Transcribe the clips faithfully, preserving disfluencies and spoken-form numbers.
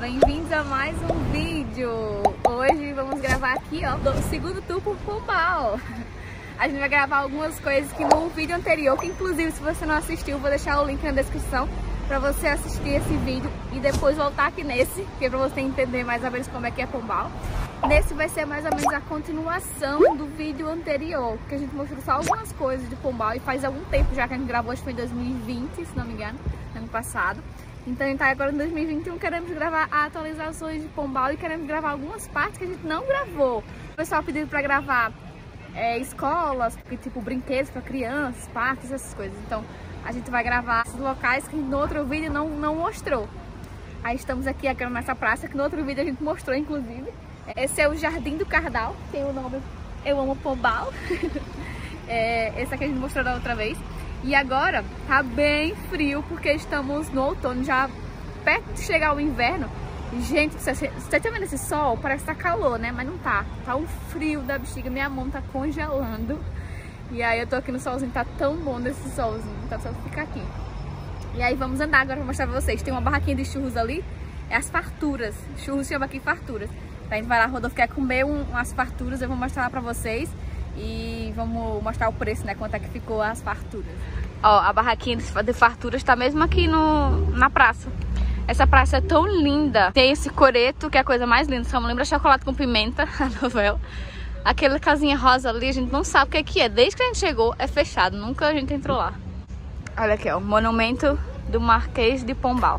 Bem-vindos a mais um vídeo. Hoje vamos gravar aqui, ó, do segundo tour por Pombal. A gente vai gravar algumas coisas que no vídeo anterior, que inclusive se você não assistiu, vou deixar o link na descrição pra você assistir esse vídeo e depois voltar aqui nesse, que é pra você entender mais ou menos como é que é Pombal. Nesse vai ser mais ou menos a continuação do vídeo anterior, que a gente mostrou só algumas coisas de Pombal e faz algum tempo já que a gente gravou, acho que foi em dois mil e vinte, se não me engano, ano passado. Então a gente tá agora em dois mil e vinte e um, queremos gravar atualizações de Pombal e queremos gravar algumas partes que a gente não gravou. O pessoal pediu pra gravar é, escolas, tipo brinquedos pra crianças, parques, essas coisas. Então a gente vai gravar esses locais que no outro vídeo não, não mostrou. Aí estamos aqui agora nessa praça, que no outro vídeo a gente mostrou inclusive. Esse é o Jardim do Cardal, tem o nome Eu Amo Pombal. É, esse aqui a gente mostrou da outra vez. E agora tá bem frio porque estamos no outono, já perto de chegar o inverno. Gente, você tá vendo esse sol? Parece que tá calor, né? Mas não tá. Tá um frio da bexiga, minha mão tá congelando. E aí eu tô aqui no solzinho, tá tão bom desse solzinho, tá só ficar aqui. E aí vamos andar agora pra mostrar pra vocês. Tem uma barraquinha de churros ali, é as farturas. Churros chama aqui farturas. A gente vai lá, Rodolfo quer comer um, umas farturas, eu vou mostrar lá pra vocês. E vamos mostrar o preço, né? Quanto é que ficou as farturas. Ó, a barraquinha de farturas tá mesmo aqui no, na praça. Essa praça é tão linda. Tem esse coreto, que é a coisa mais linda. Só me lembra chocolate com pimenta, a novela. Aquela casinha rosa ali, a gente não sabe o que é que é. Desde que a gente chegou, é fechado. Nunca a gente entrou lá. Olha aqui, ó. O monumento do Marquês de Pombal.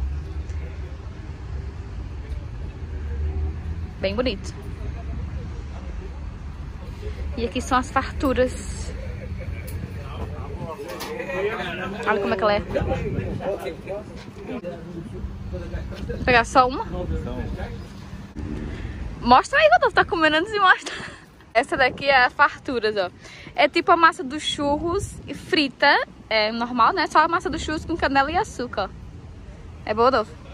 Bem bonito. E aqui são as farturas. Olha como é que ela é. Vou pegar só uma. Mostra aí, Rodolfo, tá comendo antes de mostrar. Essa daqui é a farturas, ó. É tipo a massa dos churros frita, é normal, né? Só a massa dos churros com canela e açúcar. É boa, Rodolfo?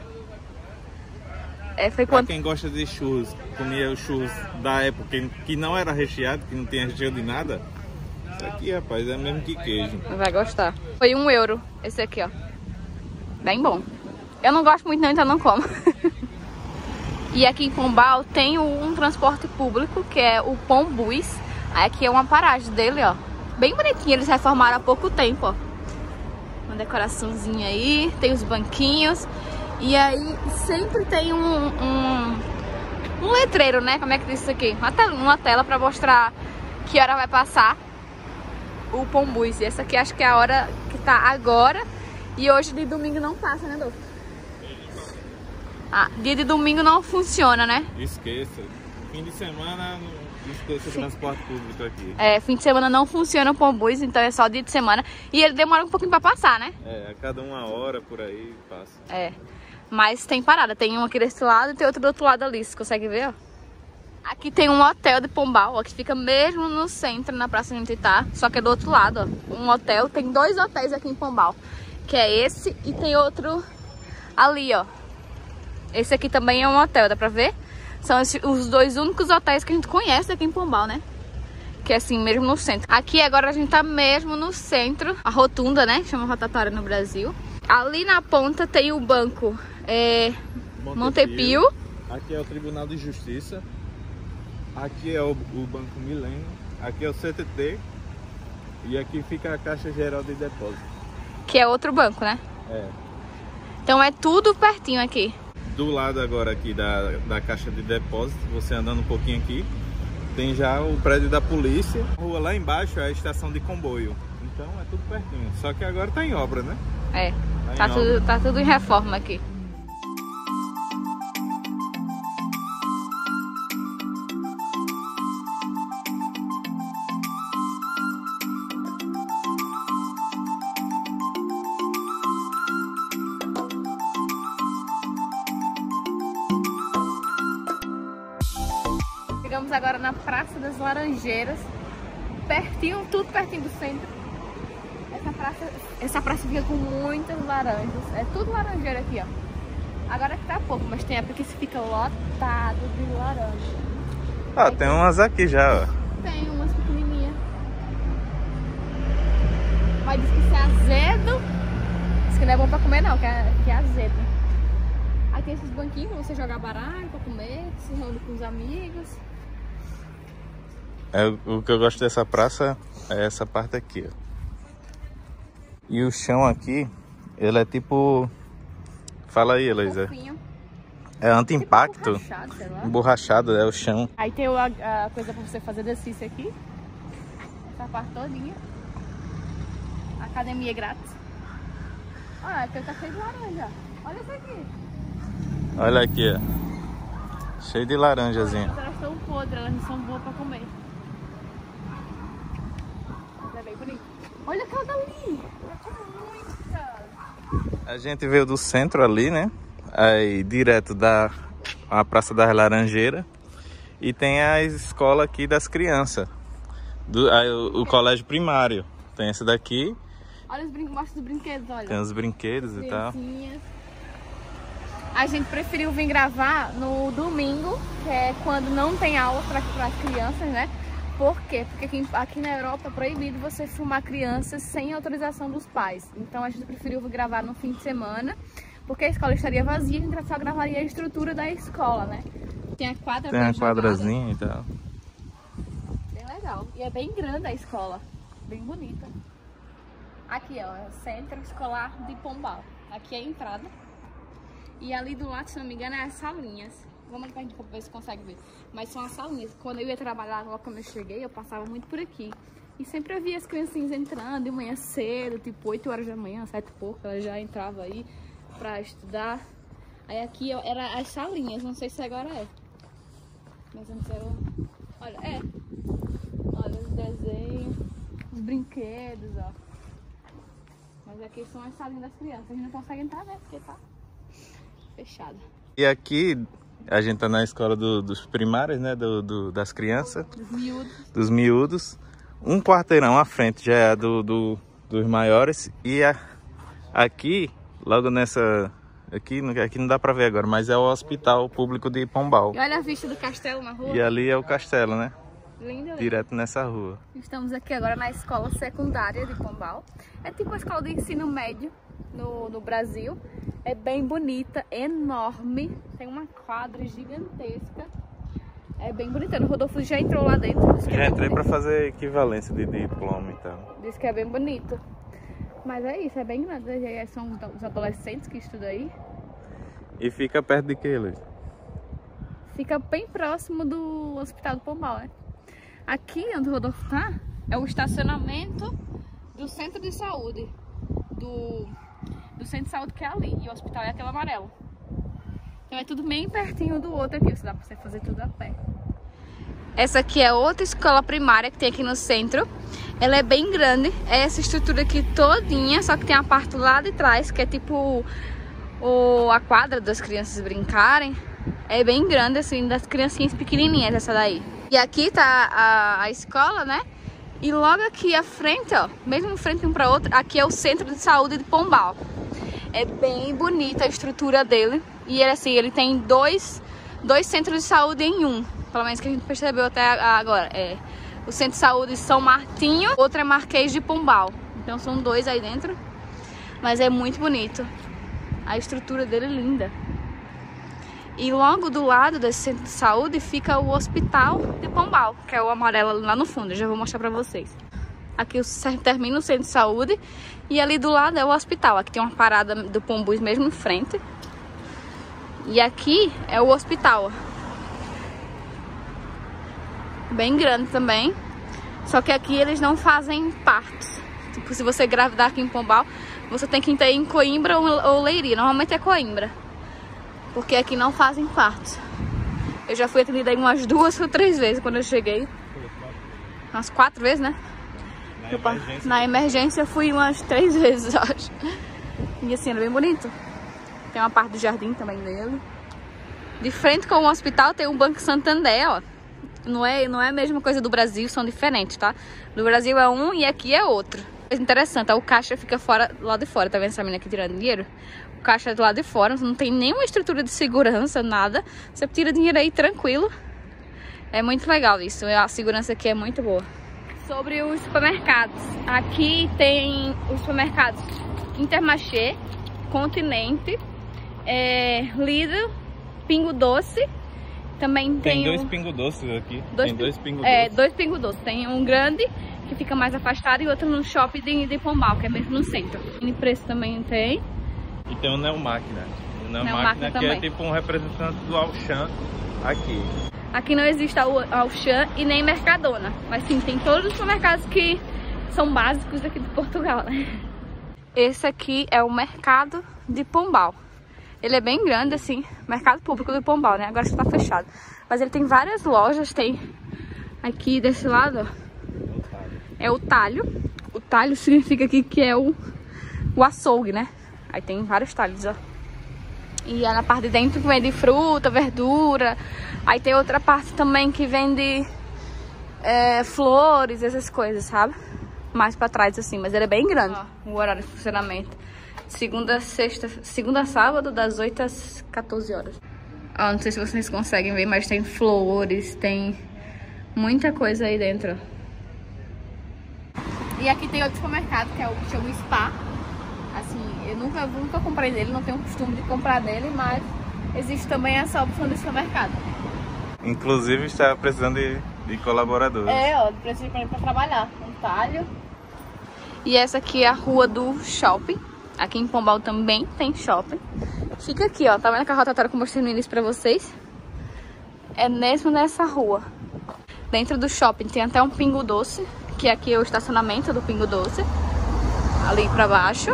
É, foi quando... Pra quem gosta de churros, comia os churros da época que não era recheado, que não tinha recheio de nada. Isso aqui, rapaz, é mesmo que queijo. Vai gostar. Foi um euro esse aqui, ó. Bem bom. Eu não gosto muito não, então não como. E aqui em Pombal tem um transporte público, que é o Pombus. Aqui é uma paragem dele, ó. Bem bonitinho, eles reformaram há pouco tempo, ó. Uma decoraçãozinha aí, tem os banquinhos. E aí sempre tem um, um, um letreiro, né? Como é que diz isso aqui? Uma tela, uma tela pra mostrar que hora vai passar o Pombus. E essa aqui acho que é a hora que tá agora. E hoje de domingo não passa, né, Dolfo? Ah, dia de domingo não funciona, né? Esqueça. Fim de semana, esqueça o transporte público aqui. É, fim de semana não funciona o Pombus, então é só dia de semana. E ele demora um pouquinho pra passar, né? É, a cada uma hora por aí passa. É. Mas tem parada, tem um aqui desse lado e tem outro do outro lado ali, você consegue ver, ó. Aqui tem um hotel de Pombal, ó, que fica mesmo no centro, na praça onde a gente tá, só que é do outro lado, ó. Um hotel, tem dois hotéis aqui em Pombal, que é esse e tem outro ali, ó. Esse aqui também é um hotel, dá pra ver? São esses, os dois únicos hotéis que a gente conhece aqui em Pombal, né? Que é assim, mesmo no centro. Aqui agora a gente tá mesmo no centro, a rotunda, né? Chama rotatória no Brasil. Ali na ponta tem o banco é, Montepio. Aqui é o Tribunal de Justiça. Aqui é o, o Banco Milênio. Aqui é o C T T. E aqui fica a Caixa Geral de Depósito. Que é outro banco, né? É. Então é tudo pertinho aqui. Do lado agora aqui da, da Caixa de Depósito, você andando um pouquinho aqui, tem já o prédio da polícia. A rua lá embaixo é a estação de comboio. Então é tudo pertinho. Só que agora tá em obra, né? É, tá, tá, tudo, tá tudo em reforma aqui. Chegamos agora na Praça das Laranjeiras. Pertinho, tudo pertinho do centro. Essa praça, essa praça fica com muitas laranjas. É tudo laranjeira aqui, ó. Agora que tá pouco, mas tem época que fica lotado de laranja. Ah, aí tem umas aqui já, ó. Tem umas pequenininhas. Mas diz que isso é azedo. Diz que não é bom pra comer não, que é, que é azedo. tem esses banquinhos pra você jogar baralho, pra comer, se reúne com os amigos. É, o que eu gosto dessa praça é essa parte aqui, ó. E o chão aqui, ele é tipo... Fala aí, Heloísa. Fofinho. É anti-impacto. Tipo emborrachado, sei lá. Emborrachado, é o chão. Aí tem a, a coisa pra você fazer exercício aqui. Essa parte todinha. Academia grátis. Olha, aqui tá cheio de laranja. Olha isso aqui. Olha aqui, ó. Cheio de laranjazinha. Elas estão podres, elas não são boas pra comer. Mas é bem bonito. Olha aquela dali. A gente veio do centro ali, né? Aí direto da a Praça das Laranjeiras. E tem a escola aqui das crianças. Do, aí, o, o colégio primário. Tem esse daqui. Olha os brinquedos, mostra os brinquedos, olha. Tem os brinquedos e tal. A gente preferiu vir gravar no domingo, que é quando não tem aula para as crianças, né? Por quê? Porque aqui, aqui na Europa é proibido você filmar crianças sem autorização dos pais. Então a gente preferiu gravar no fim de semana, porque a escola estaria vazia, a gente só gravaria a estrutura da escola, né? Tem a quadra Tem a quadrazinha e tal. Bem legal. E é bem grande a escola, bem bonita. Aqui, ó, é o Centro Escolar de Pombal. Aqui é a entrada. E ali do lado, se não me engano, é as salinhas. Vamos ali pra gente ver se consegue ver. Mas são as salinhas. Quando eu ia trabalhar, logo quando eu cheguei, eu passava muito por aqui. E sempre eu via as criancinhas entrando de manhã cedo, tipo oito horas da manhã, sete e pouco, ela já entrava aí pra estudar. Aí aqui ó, era as salinhas, não sei se agora é. Mas antes era... Olha, é. Olha os desenhos, os brinquedos, ó. Mas aqui são as salinhas das crianças. A gente não consegue entrar, né? Porque tá fechado. E aqui a gente tá na escola do, dos primários, né? Do, do, das crianças. Dos miúdos. Dos miúdos. Um quarteirão à frente já é do, do, dos maiores. E a, aqui, logo nessa... Aqui, aqui não dá pra ver agora, mas é o Hospital Público de Pombal. E olha a vista do castelo na rua. E ali é o castelo, né? Lindo, lindo. Direto nessa rua. Estamos aqui agora na escola secundária de Pombal. É tipo uma escola de ensino médio no, no Brasil. É bem bonita, enorme. Tem uma quadra gigantesca. É bem bonita. O Rodolfo já entrou lá dentro. Já entrei para fazer equivalência de diploma e tal. Diz que é bem bonito. Mas é isso, é bem grande. São os adolescentes que estudam aí. E fica perto de que, Luiz? Fica bem próximo do Hospital do Pombal, né? Aqui onde o Rodolfo tá, é o estacionamento do centro de saúde. Do, do centro de saúde que é ali. E o hospital é aquele amarelo. Então é tudo bem pertinho do outro aqui. Dá pra você fazer tudo a pé. Essa aqui é outra escola primária que tem aqui no centro. Ela é bem grande. É essa estrutura aqui todinha. Só que tem a parte lá de trás, que é tipo o, a quadra das crianças brincarem. É bem grande, assim, das criancinhas pequenininhas essa daí. E aqui tá a, a escola, né? E logo aqui à frente, ó, mesmo frente um para outro, aqui é o Centro de Saúde de Pombal. É bem bonita a estrutura dele. E ele, assim, ele tem dois, dois centros de saúde em um. Pelo menos que a gente percebeu até agora. É o Centro de Saúde São Martinho, outro é Marquês de Pombal. Então são dois aí dentro. Mas é muito bonito. A estrutura dele é linda. E logo do lado desse centro de saúde fica o Hospital de Pombal, que é o amarelo lá no fundo. Eu já vou mostrar pra vocês. Aqui termina o centro de saúde e ali do lado é o hospital. Aqui tem uma parada do Pombus mesmo em frente. E aqui é o hospital. Bem grande também. Só que aqui eles não fazem partos. Tipo, se você engravidar aqui em Pombal, você tem que ir em Coimbra ou Leiria. Normalmente é Coimbra. Porque aqui não fazem partos. Eu já fui atendida aí umas duas ou três vezes quando eu cheguei. Umas quatro vezes, né? Na eu, emergência. Na emergência eu fui umas três vezes, eu acho. E assim, é bem bonito. Tem uma parte do jardim também dele. De frente com o hospital tem um Banco Santander, ó. Não é, não é a mesma coisa do Brasil, são diferentes, tá? No Brasil é um e aqui é outro. É interessante, ó, o caixa fica fora, lá de fora. Tá vendo essa menina aqui tirando dinheiro? O caixa é do lado de fora, não tem nenhuma estrutura de segurança, nada. Você tira dinheiro aí tranquilo. É muito legal isso, a segurança aqui é muito boa. Sobre os supermercados. Aqui tem os supermercados Intermarché, Continente, é, Lidl, Pingo Doce. Também tem, tem dois um... Pingo Doces aqui. Dois, tem dois Pingo é, Doces. dois Pingo Doces. Tem um grande, que fica mais afastado, e outro no shopping de, de Pombal, que é mesmo no centro. E preço também tem. E tem o Neomáquina. O Neomáquina Neomáquina que também. é tipo um representante do Auchan aqui. Aqui não existe Auchan e nem Mercadona. Mas sim, tem todos os supermercados que são básicos aqui de Portugal, né? Esse aqui é o mercado de Pombal. Ele é bem grande, assim, mercado público do Pombal, né? Agora está fechado. Mas ele tem várias lojas, tem aqui desse lado, ó, é o talho. O talho significa aqui que é o, o açougue, né? Aí tem vários talhos, ó. E é na parte de dentro que vende fruta, verdura. Aí tem outra parte também que vende é, flores, essas coisas, sabe? Mais pra trás, assim, mas ele é bem grande, ó, o horário de funcionamento. Segunda, sexta, segunda a sábado, das oito às quatorze horas. Ó, não sei se vocês conseguem ver, mas tem flores, tem muita coisa aí dentro. E aqui tem outro supermercado, que é o que chama Spa. Assim, eu nunca, nunca comprei dele, não tenho o costume de comprar dele, mas existe também essa opção de supermercado. Inclusive está precisando de, de colaboradores. É, ó, preciso pra, pra trabalhar. Um talho. E essa aqui é a rua do shopping. Aqui em Pombal também tem shopping. Fica aqui, ó. Tá vendo aquela rotatória que eu mostrei no início pra vocês? É mesmo nessa rua. Dentro do shopping tem até um Pingo Doce, que aqui é o estacionamento do Pingo Doce. Ali pra baixo.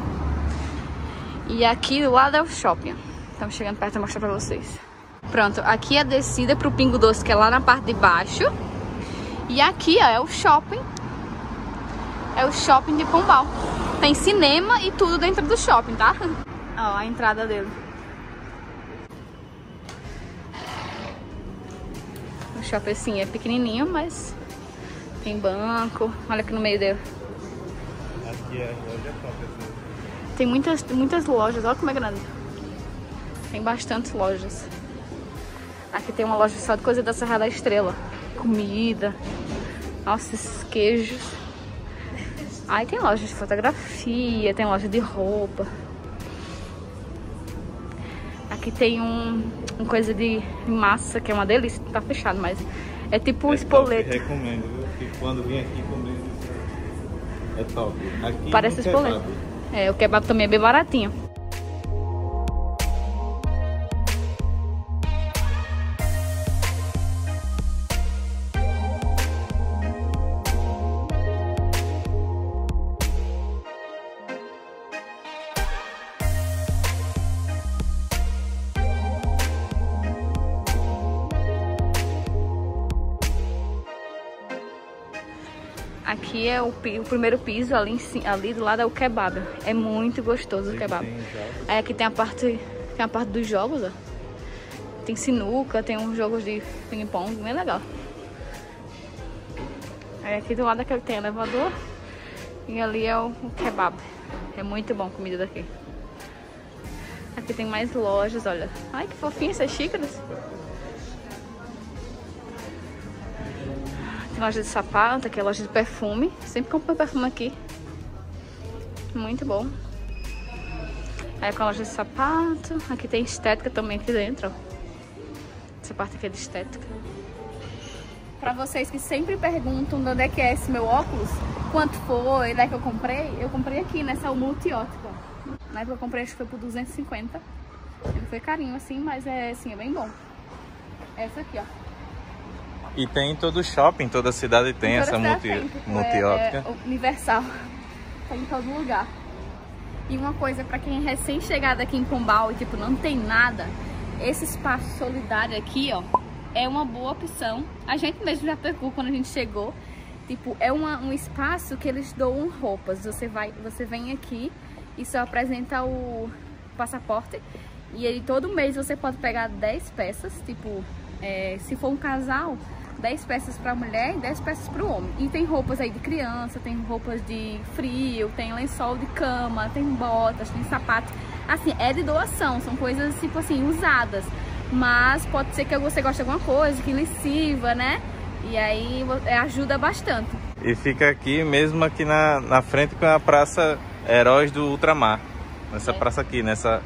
E aqui do lado é o shopping. Estamos chegando perto pra mostrar pra vocês. Pronto, aqui é a descida pro Pingo Doce, que é lá na parte de baixo. E aqui, ó, é o shopping. É o shopping de Pombal. Tem cinema e tudo dentro do shopping, tá? Ó, a entrada dele. O shopping, assim, é pequenininho, mas tem banco. Olha aqui no meio dele. Aqui é a loja top, assim. Tem muitas, muitas lojas, olha como é grande. Tem bastantes lojas. Aqui tem uma loja só de coisa da Serra da Estrela. Comida. Nossa, esses queijos. Aí tem loja de fotografia, tem loja de roupa. Aqui tem um, um coisa de massa, que é uma delícia. Tá fechado, mas é tipo um é espoleto. Top, recomendo, viu? Que quando vim aqui comer, é top. Aqui parece espoleto. É, o kebab também é bem baratinho. Aqui é o, o primeiro piso, ali, em, ali do lado é o kebab. É muito gostoso o kebab. Aí aqui tem a parte, tem a parte dos jogos, ó. Tem sinuca, tem uns jogos de ping-pong, bem legal. Aí aqui do lado aqui tem elevador. E ali é o, o kebab. É muito bom a comida daqui. Aqui tem mais lojas, olha. Ai, que fofinho essas xícaras. Tem loja de sapato, aqui é loja de perfume. Sempre compro perfume aqui. Muito bom. Aí com a loja de sapato. Aqui tem estética também aqui dentro, ó. Essa parte aqui é de estética. Pra vocês que sempre perguntam de onde é que é esse meu óculos, quanto foi, onde é que eu comprei, eu comprei aqui nessa multiótica. Na época que eu comprei, acho que foi por duzentos e cinquenta. Ele foi carinho assim, mas é, assim, é bem bom. Essa aqui, ó. E tem em todo shopping, toda cidade tem essa multi, tem, multiótica. É, é universal. Tem em todo lugar. E uma coisa, pra quem é recém-chegado aqui em Pombal e tipo, não tem nada, esse espaço solidário aqui, ó, é uma boa opção. A gente mesmo já pegou quando a gente chegou. Tipo, é uma, um espaço que eles doam roupas. Você, vai, você vem aqui e só apresenta o passaporte. E aí todo mês você pode pegar dez peças, tipo, é, se for um casal, dez peças para mulher e dez peças para o homem. E tem roupas aí de criança, tem roupas de frio, tem lençol de cama, tem botas, tem sapatos. Assim, é de doação, são coisas tipo assim, usadas. Mas pode ser que você goste de alguma coisa, que lhe sirva, né? E aí ajuda bastante. E fica aqui, mesmo aqui na, na frente com a Praça Heróis do Ultramar. Nessa é. praça aqui, nessa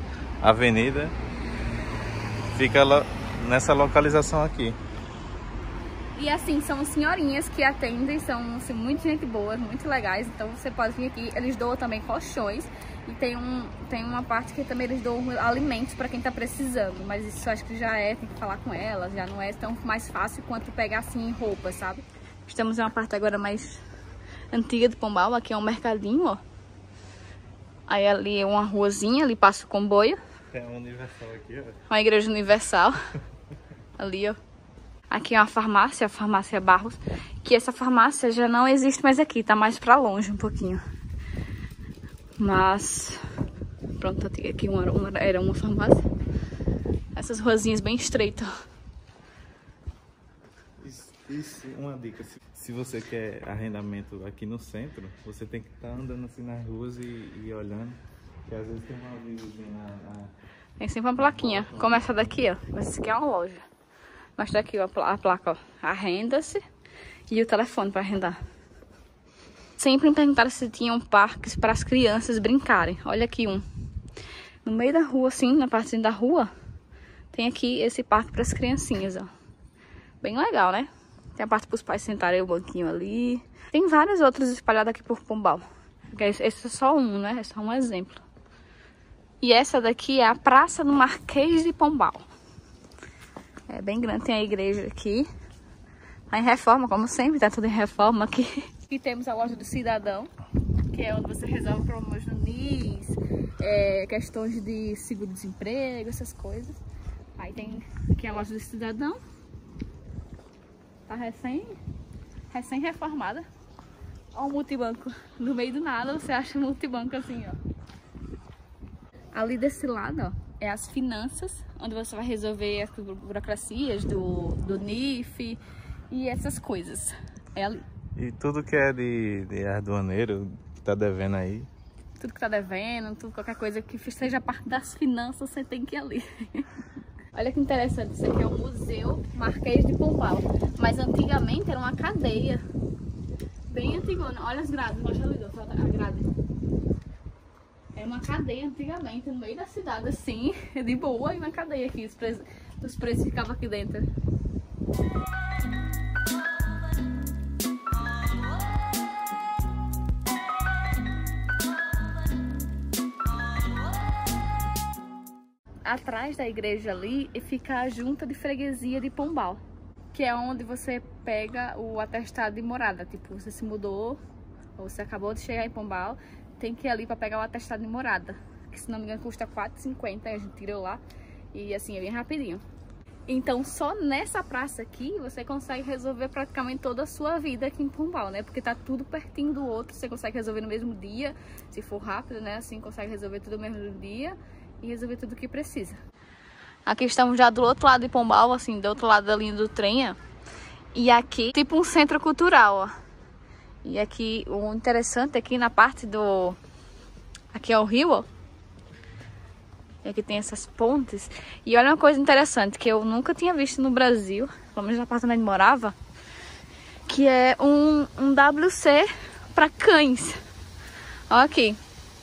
avenida fica nessa localização aqui. E assim, são senhorinhas que atendem, são assim, muito gente boa, muito legais. Então você pode vir aqui, eles doam também colchões. E tem, um, tem uma parte que também eles doam alimentos para quem tá precisando. Mas isso eu acho que já é, tem que falar com elas, já não é tão mais fácil quanto pegar assim roupas, sabe? Estamos em uma parte agora mais antiga de Pombal, aqui é um mercadinho, ó. Aí ali é uma ruazinha, ali passa o comboio. Tem uma Universal aqui, ó. Uma igreja universal. Ali, ó. Aqui é uma farmácia, a farmácia Barros. Que essa farmácia já não existe mais aqui, tá mais pra longe um pouquinho. Mas, pronto, aqui uma, uma, era uma farmácia. Essas ruazinhas bem estreitas. Isso, isso, uma dica, se, se você quer arrendamento aqui no centro, você tem que estar tá andando assim nas ruas e, e olhando. Porque às vezes tem uma avisozinha na, na... Tem sempre uma plaquinha. Começa daqui, ó. Mas isso aqui é uma loja. Mas daqui, ó, a placa, ó. Arrenda-se e o telefone para arrendar. Sempre me perguntaram se tinham parques para as crianças brincarem. Olha aqui um. No meio da rua, assim, na parte da rua, tem aqui esse parque para as criancinhas, ó. Bem legal, né? Tem a parte para os pais sentarem o banquinho ali. Tem vários outros espalhados aqui por Pombal. Esse é só um, né? É só um exemplo. E essa daqui é a Praça do Marquês de Pombal. É bem grande, tem a igreja aqui. Tá em reforma, como sempre, tá tudo em reforma aqui. Aqui temos a loja do cidadão, que é onde você resolve problemas no N I S, é, questões de seguro-desemprego, essas coisas. Aí tem aqui a loja do cidadão. Tá recém, recém reformada. Olha o multibanco. No meio do nada você acha um multibanco assim, ó. Ali desse lado, ó, é as finanças, onde você vai resolver as burocracias do, do N I F e essas coisas. É ali. E tudo que é de, de aduaneiro, que tá devendo aí? Tudo que tá devendo, tudo, qualquer coisa que seja parte das finanças, você tem que ir ali. Olha que interessante, isso aqui é o Museu Marquês de Pombal. Mas antigamente era uma cadeia. Bem antigona. Olha as grades, mostra ali, a grade. É uma cadeia antigamente, no meio da cidade, assim, de boa, e uma cadeia aqui, os presos, os presos ficavam aqui dentro. Atrás da igreja ali fica a junta de freguesia de Pombal, que é onde você pega o atestado de morada. Tipo, você se mudou, ou você acabou de chegar em Pombal, tem que ir ali para pegar o atestado de morada, que se não me engano custa quatro reais e cinquenta centavos, a gente tirou lá, e assim, é bem rapidinho. Então só nessa praça aqui você consegue resolver praticamente toda a sua vida aqui em Pombal, né? Porque tá tudo pertinho do outro, você consegue resolver no mesmo dia, se for rápido, né? Assim, consegue resolver tudo no mesmo dia e resolver tudo o que precisa. Aqui estamos já do outro lado de Pombal, assim, do outro lado da linha do trem, ó. E aqui, tipo um centro cultural, ó. E aqui, o interessante aqui na parte do... Aqui é o rio, ó. E aqui tem essas pontes. E olha uma coisa interessante, que eu nunca tinha visto no Brasil, pelo menos na parte onde eu morava, que é um, um W C para cães. Olha aqui.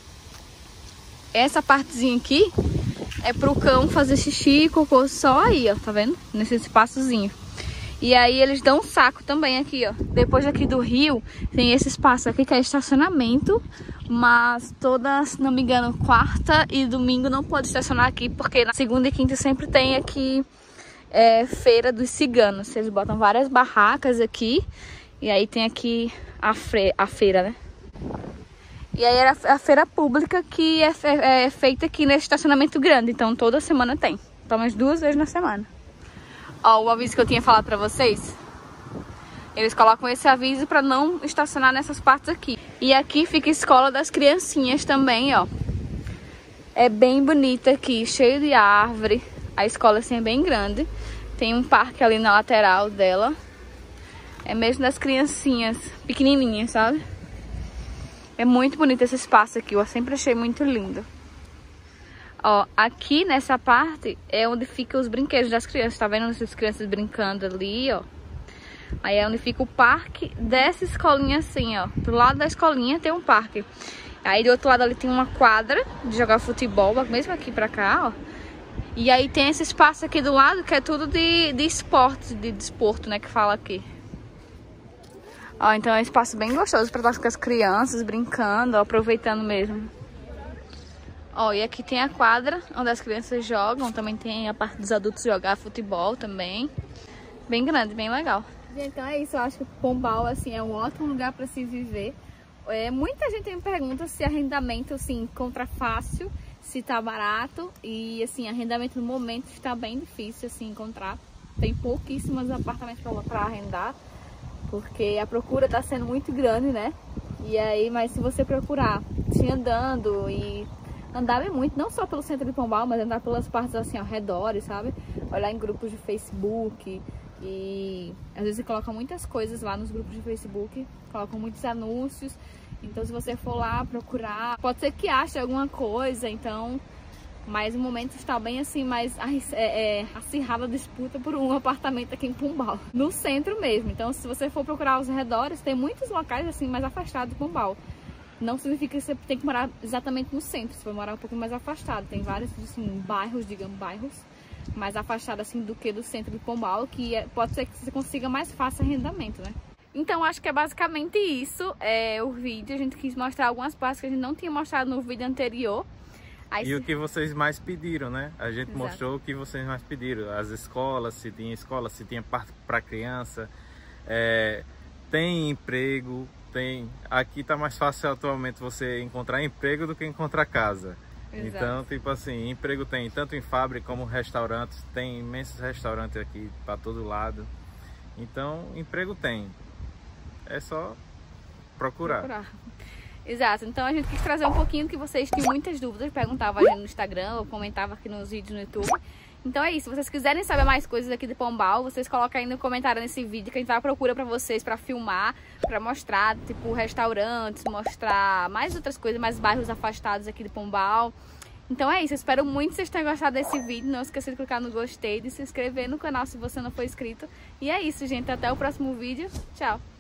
Essa partezinha aqui é pro cão fazer xixi e cocô só aí, ó. Tá vendo? Nesse espaçozinho. E aí eles dão um saco também aqui, ó. Depois aqui do rio, tem esse espaço aqui que é estacionamento. Mas toda, se não me engano, quarta e domingo não pode estacionar aqui. Porque na segunda e quinta sempre tem aqui é, feira dos ciganos. Eles botam várias barracas aqui. E aí tem aqui a, fre a feira, né? E aí era a feira pública que é, fe é feita aqui nesse estacionamento grande. Então toda semana tem. Pelo menos duas vezes na semana. Ó, o aviso que eu tinha falado pra vocês. Eles colocam esse aviso pra não estacionar nessas partes aqui. E aqui fica a escola das criancinhas também, ó. É bem bonita aqui, cheio de árvore. A escola assim é bem grande. Tem um parque ali na lateral dela. É mesmo das criancinhas pequenininhas, sabe? É muito bonito esse espaço aqui, eu sempre achei muito lindo. Ó, aqui nessa parte é onde ficam os brinquedos das crianças. Tá vendo essas crianças brincando ali, ó? Aí é onde fica o parque dessa escolinha assim, ó. Do lado da escolinha tem um parque. Aí do outro lado ali tem uma quadra de jogar futebol, mesmo aqui pra cá, ó. E aí tem esse espaço aqui do lado que é tudo de, de esporte, de desporto, né, que fala aqui. Ó, então é um espaço bem gostoso pra estar com as crianças brincando, ó, aproveitando mesmo. Ó, e aqui tem a quadra onde as crianças jogam, também tem a parte dos adultos jogar futebol também. Bem grande, bem legal. Gente, então é isso, eu acho que Pombal, assim, é um ótimo lugar para se viver. É, muita gente me pergunta se arrendamento, assim, encontra fácil, se tá barato. E, assim, arrendamento no momento está bem difícil, assim, encontrar. Tem pouquíssimos apartamentos para arrendar, porque a procura tá sendo muito grande, né? E aí, mas se você procurar, se andando e... andar bem muito, não só pelo centro de Pombal, mas andar pelas partes assim ao redor, sabe? Olhar em grupos de Facebook e às vezes colocam muitas coisas lá nos grupos de Facebook, colocam muitos anúncios. Então se você for lá procurar, pode ser que ache alguma coisa, então... Mas no momento está bem assim, mais é, é, acirrada a disputa por um apartamento aqui em Pombal, no centro mesmo. Então se você for procurar aos redores, tem muitos locais assim mais afastados de Pombal. Não significa que você tem que morar exatamente no centro, você vai morar um pouco mais afastado. Tem vários assim, bairros, digamos, bairros mais afastados assim, do que do centro de Pombal, que é, pode ser que você consiga mais fácil arrendamento, né? Então acho que é basicamente isso, é, o vídeo. A gente quis mostrar algumas partes que a gente não tinha mostrado no vídeo anterior. Aí, e se... o que vocês mais pediram, né? A gente Exato. mostrou o que vocês mais pediram. As escolas, se tinha escola, se tinha parte para criança, é, tem emprego. Tem, aqui tá mais fácil atualmente você encontrar emprego do que encontrar casa. Exato. Então, tipo assim, emprego tem tanto em fábrica como restaurantes, tem imensos restaurantes aqui para todo lado. Então, emprego tem. É só procurar. procurar. Exato, então a gente quis trazer um pouquinho que vocês tinham muitas dúvidas, perguntavam a gente no Instagram ou comentavam aqui nos vídeos no YouTube. Então é isso, se vocês quiserem saber mais coisas aqui de Pombal, vocês colocam aí no comentário nesse vídeo que a gente vai à procura pra vocês, pra filmar, pra mostrar, tipo, restaurantes, mostrar mais outras coisas, mais bairros afastados aqui de Pombal. Então é isso, eu espero muito que vocês tenham gostado desse vídeo, não esqueça de clicar no gostei, de se inscrever no canal se você não for inscrito. E é isso, gente, até o próximo vídeo, tchau!